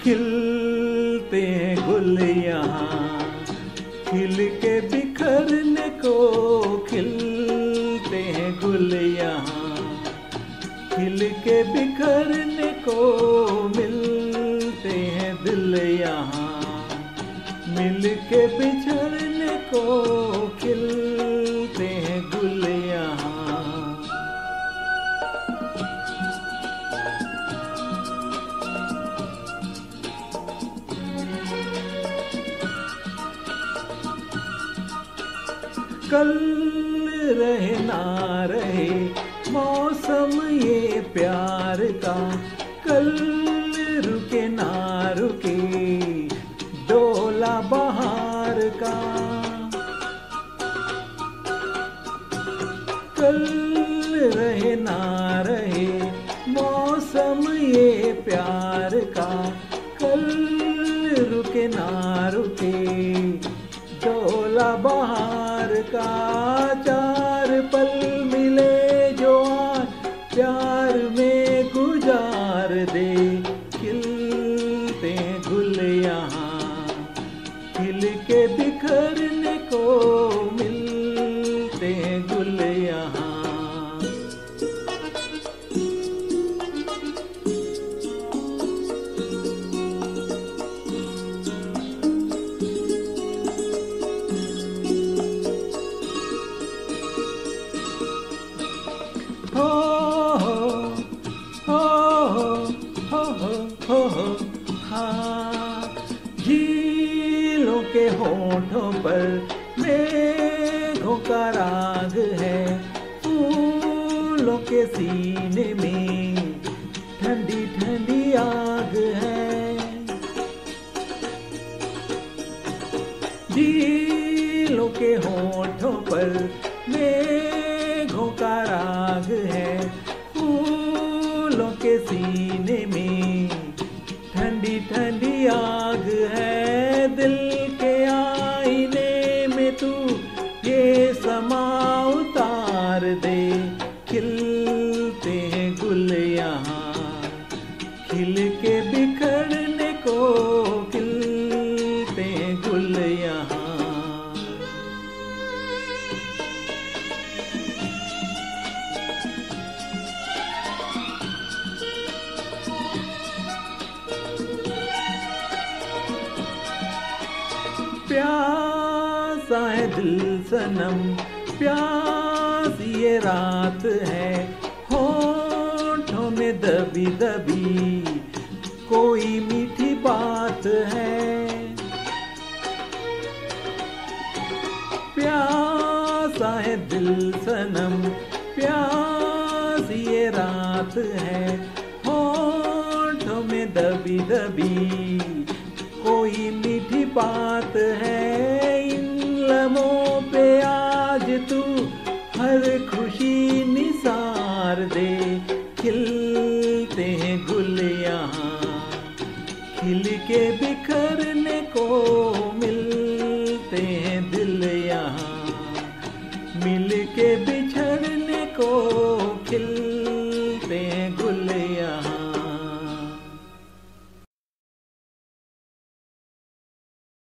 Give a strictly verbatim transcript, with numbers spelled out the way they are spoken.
खिलते हैं गुल यहाँ, खिल के बिखरने को खिलते हैं गुल यहाँ, खिल के बिखरने को मिलते हैं दिल यहाँ, मिल के बिछड़ने को खिलते हैं गुल यहाँ। कल रहे ना रहे मौसम ये प्यार का, कल रुके ना रुके डोला बहार का, कल रहे ना रहे मौसम ये प्यार का, कल रुके ना रुके डोला बहार का। चार पल मिले जो आज प्यार में गुजार दे, खिलते गुल यहाँ, खिल के बिखरने को मिलते गुल यहाँ। हो हो हो हो हो हो हाँ, झीलों के होठों पर मेघों का राग है, फूलों के सीने में ठंडी ठंडी आग है, झीलों के होठों पर मेघों का राग है, फूलों के सीने में ठंडी ठंडी आग है। दिल के आईने में तू ये समा उतार दे, खिलते हैं गुल यहाँ, खिल के बिखरने को खिलते हैं गुल यहाँ। प्यासा है दिल सनम, प्यास ये रात है, होठों में दबी दबी कोई मीठी बात है। प्यासा है दिल सनम, प्यास ये रात है, होठों में दबी दबी कोई मीठी बात है। इन लम्हों पे आज तू हर खुशी निसार दे, खिलते हैं गुल यहाँ, खिल के बिखरने को